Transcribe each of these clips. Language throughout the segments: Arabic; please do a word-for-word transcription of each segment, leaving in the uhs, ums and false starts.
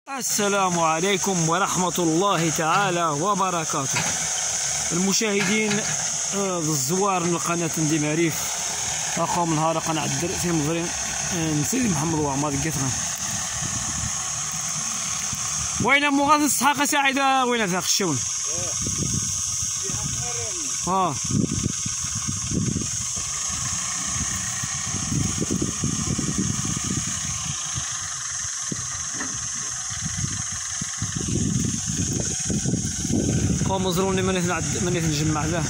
السلام عليكم ورحمة الله تعالى وبركاته. المشاهدين الزوار من قناة نديم عريف، اخوهم نهار قناة الدرء في مغرب نسيدي محمد وعمر قثغان. وين مغاز السحاقة سعيدة وين ذاك الشون؟ اه قوم مزروني من من نجمع له.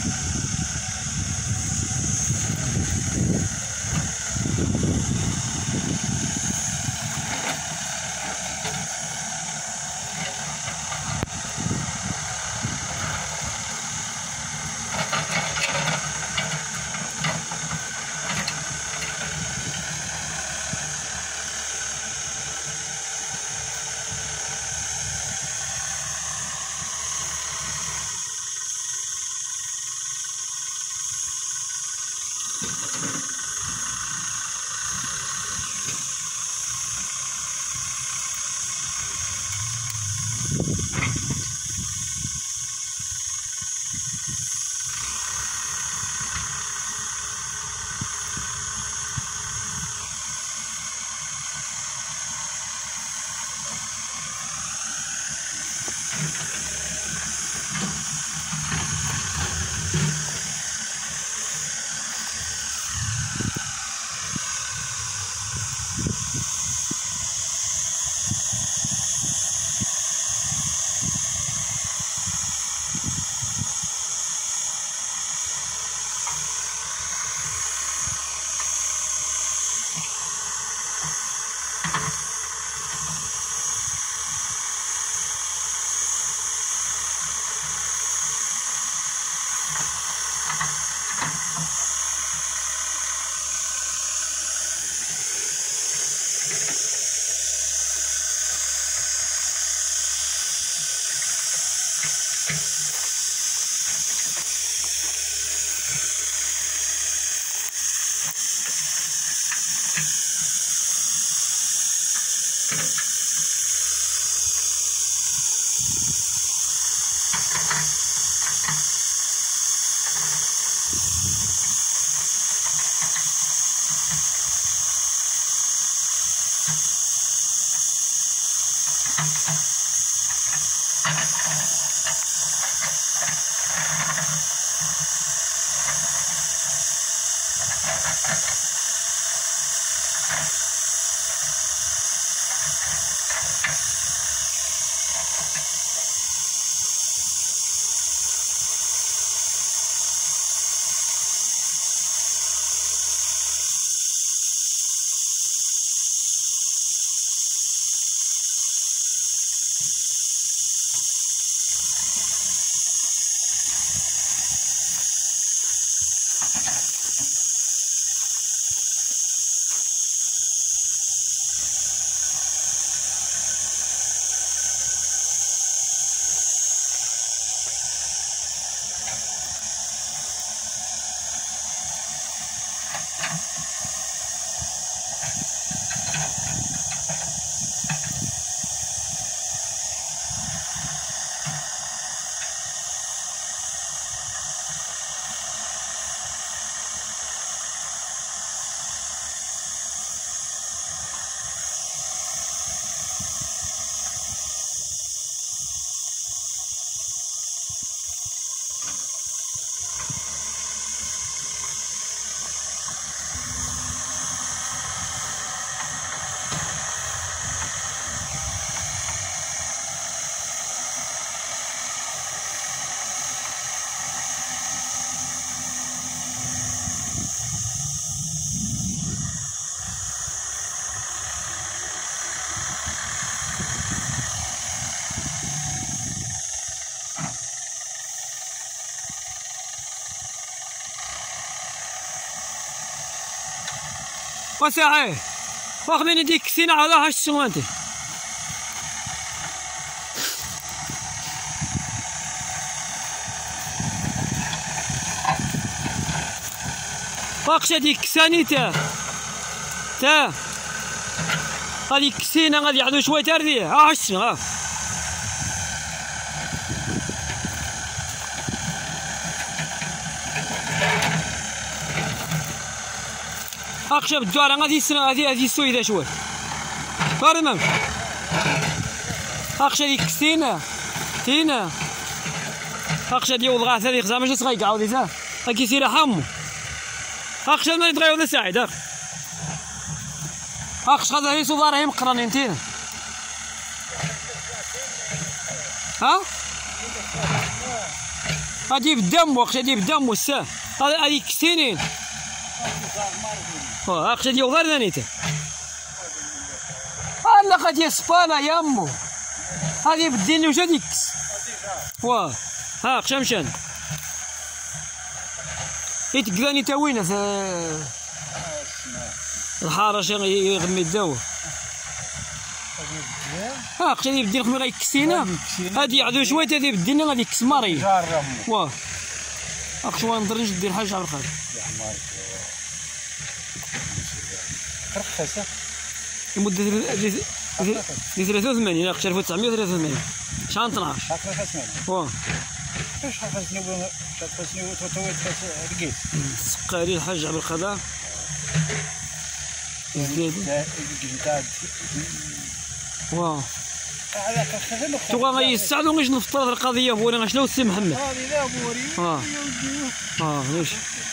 وساعي واخدين ديك كسينة على هاش السوانتي واقشة ديك كساني تا تا غادي كسينا غادي يعطيو شويه ترديه. ها شتي ها اقشب الدوار غادي يسنا غادي غادي السويده شويه فرمم اقشا ديك كسينا تينا اقشا ديال الغاث هذيك زعما ماشي صغير عاودي تا كيسير حمو اقشا ما يتغير ولا ساعد اقش هذا هي صوبار هي مقرنين تينا ها هادي بالدم واخش هادي بالدم والساه هادي كسينين اه اخش ديال غير ثانيته لا قد يسبانا يا امو هادي بديني واش هاديك واه ها اخش مشان يتقذاني تا وين الحاره شي يغمي الدواء ها اخش هادي بدي نخمي غيكسينا هادي يعدو شويه هادي بدينا غادي يكس ماري واه اخش وانا نضر نجي ندير حاجه على الخير رخصة لمدة ثلاثة وثمانين ألف وتسعمائة وثلاثة وثمانين شحال اثناش واه واش خاصني خاصني تطويت رقيت السقاري الحاج عبد القضاء زيد واه تو غيستعدوا غيش نفطر هذه القضيه بوري شنو السي محمد هذه لا بوري اه اه ليش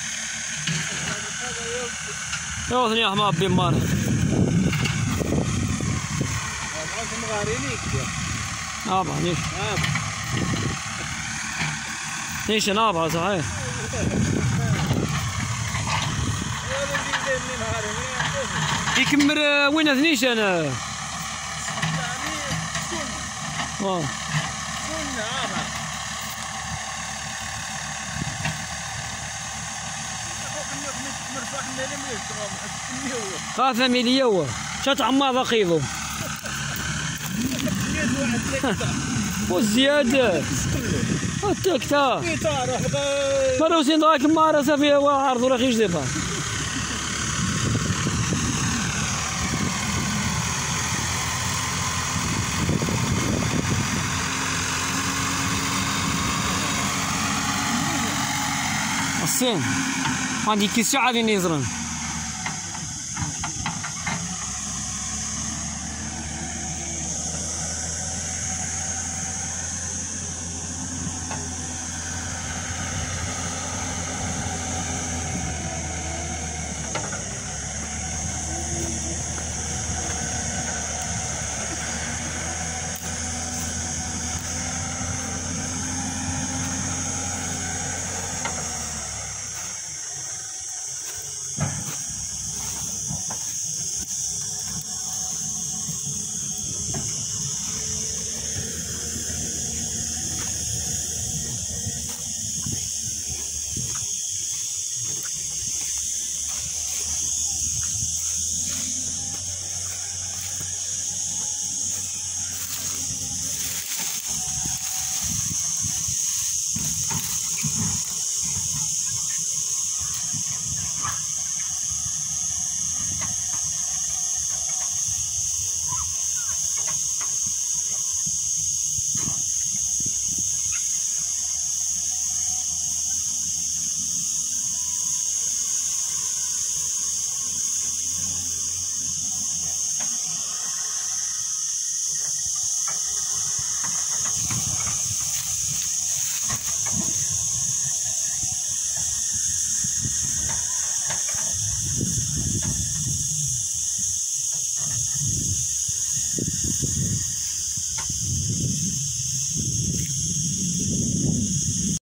يا ثني احمد بن مارك اه با ليش ليش نابع صحيح يكمل وين ثنيش انا اه خاف مليون شات عمار ذقيضو والزيادة التكتا فروسين ضاك مارسة فيها وعرض ولا خيش ديبا الصين عندي كيس عادي نيزرن